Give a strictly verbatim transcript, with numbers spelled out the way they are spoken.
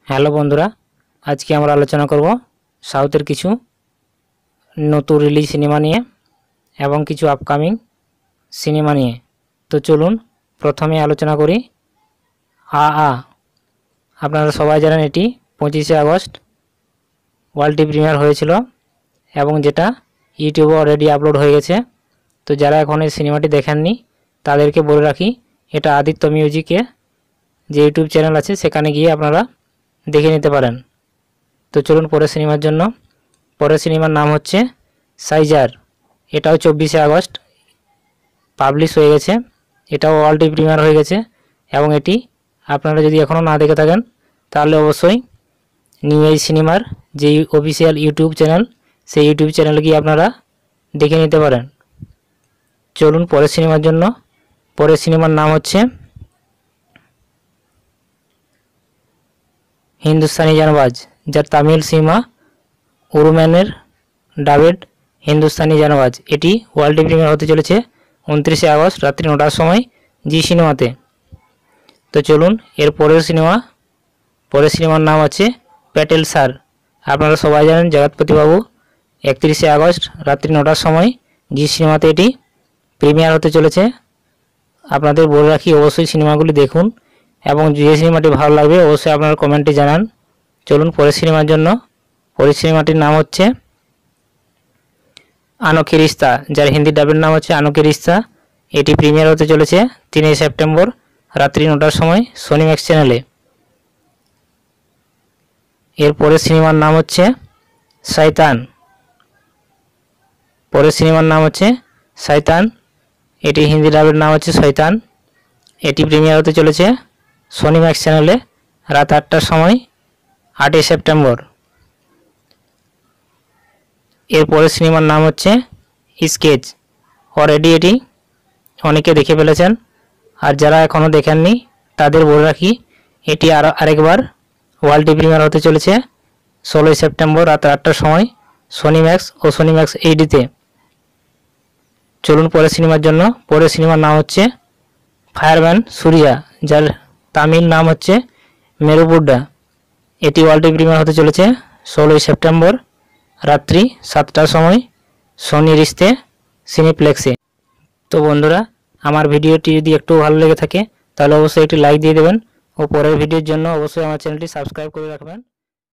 Hello বন্ধুরা, আজকে আমরা আলোচনা করব সাউথের কিছু নতুন রিলিজ সিনেমা নিয়ে এবং কিছু আপকামিং সিনেমা নিয়ে। তো চলুন প্রথমে আলোচনা করি আ আ। আপনারা সবাই জানেন এটি পঁচিশে আগস্ট ওয়ার্ল্ড প্রিমিয়ার হয়েছিল এবং যেটা ইউটিউবে অলরেডি আপলোড হয়ে গেছে। তো যারা এখন এই সিনেমাটি দেখেননি তাদেরকে বলে রাখি, এটা আদিত্য মিউজিকে যে ইউটিউব চ্যানেল আছে সেখানে গিয়ে আপনারা দেখে নিতে পারেন। তো চলুন পরের সিনেমার জন্য। পরের সিনেমার নাম হচ্ছে সাইজার। এটাও চব্বিশে আগস্ট পাবলিশ হয়ে গেছে, এটাও ওয়ার্ল্ড প্রিমিয়ার হয়ে গেছে এবং এটি আপনারা যদি এখনও না দেখে থাকেন তাহলে অবশ্যই নিউ এজ সিনেমার যে অফিসিয়াল ইউটিউব চ্যানেল সেই ইউটিউব চ্যানেলে গিয়ে আপনারা দেখে নিতে পারেন। চলুন পরের সিনেমার জন্য। পরের সিনেমার নাম হচ্ছে হিন্দুস্তানি জানবাজ, যার তামিল সিনেমা উরুম্যানের ডাবেড হিন্দুস্তানি জানবাজ। এটি ওয়ার্ল্ড প্রিমিয়ার হতে চলেছে উনত্রিশে আগস্ট রাত্রি নটার সময় জি সিনেমাতে। তো চলুন এর পরের সিনেমা। পরের সিনেমার নাম আছে প্যাটেল স্যার। আপনারা সবাই জানেন জগৎপতিবাবু একত্রিশে আগস্ট রাত্রি নটার সময় জি সিনেমাতে এটি প্রিমিয়ার হতে চলেছে। আপনাদের বলে রাখি অবশ্যই সিনেমাগুলি দেখুন এবং যে সিনেমাটি ভালো লাগবে অবশ্যই আপনারা কমেন্টে জানান। চলুন পরের সিনেমার জন্য। পরের সিনেমাটির নাম হচ্ছে আনোখি রিস্তা, যার হিন্দি ডাবের নাম হচ্ছে আনোখি রিস্তা। এটি প্রিমিয়ার হতে চলেছে তিনই সেপ্টেম্বর রাত্রি নটার সময় সোনি ম্যাক্স চ্যানেলে। এর পরের সিনেমার নাম হচ্ছে শয়তান। পরের সিনেমার নাম হচ্ছে শয়তান, এটি হিন্দি ডাবের নাম হচ্ছে শয়তান। এটি প্রিমিয়ার হতে চলেছে সোনি ম্যাক্স চ্যানেলে রাত আটটার সময় আটই সেপ্টেম্বর। এর পরের সিনেমার নাম হচ্ছে স্কেচ। অলরেডি এটি অনেকে দেখে ফেলেছেন, আর যারা এখনও দেখেননি তাদের বলে রাখি এটি আর আরেকবার ওয়ার্ল্ড প্রিমিয়ার হতে চলেছে ষোলোই সেপ্টেম্বর রাত আটটার সময় সোনি ম্যাক্স ও সোনি ম্যাক্স এইডিতে। চলুন পরের সিনেমার জন্য। পরের সিনেমার নাম হচ্ছে ফায়ারম্যান সুরিয়া, যার তামিল নাম হচ্ছে মেরুবুড্ডা। এটি ওয়ার্ল্ড প্রিমিয়ার হতে চলেছে ষোলোই সেপ্টেম্বর রাত্রি সাতটার সময় সোনি রিস্তে সিনেপ্লেক্সে। তো বন্ধুরা, আমার ভিডিওটি যদি একটু ভালো লেগে থাকে তাহলে অবশ্যই একটি লাইক দিয়ে দেবেন ও পরের ভিডিওর জন্য অবশ্যই আমার চ্যানেলটি সাবস্ক্রাইব করে রাখবেন।